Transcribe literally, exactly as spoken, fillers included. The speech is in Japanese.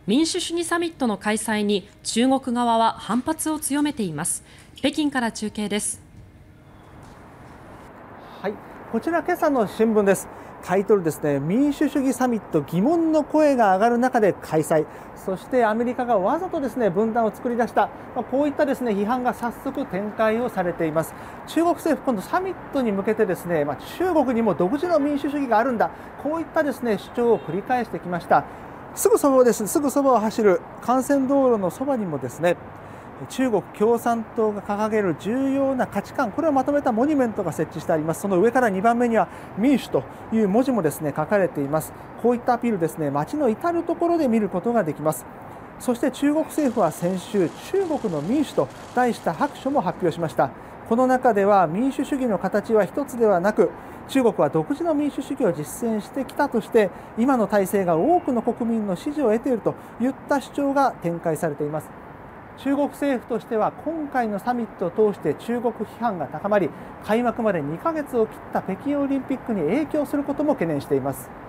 民主主義サミットの開催に中国側は反発を強めています。北京から中継です。 はい、こちら今朝の新聞です。タイトルですね、民主主義サミット疑問の声が上がる中で開催、そしてアメリカがわざとですね分断を作り出した、まあ、こういったですね批判が早速展開をされています。中国政府、今度サミットに向けてですね、まあ、中国にも独自の民主主義があるんだ、こういったですね主張を繰り返してきました。すぐそばです、すぐそばを走る幹線道路のそばにもですね、中国共産党が掲げる重要な価値観、これをまとめたモニュメントが設置してあります。その上からにばんめには民主という文字もですね書かれています。こういったアピールですね、街の至るところで見ることができます。そして中国政府は先週、中国の民主と題した白書も発表しました。この中では民主主義の形は一つではなく、中国は独自の民主主義を実践してきたとして、今の体制が多くの国民の支持を得ているといった主張が展開されています。中国政府としては今回のサミットを通して中国批判が高まり、開幕までにかげつを切った北京オリンピックに影響することも懸念しています。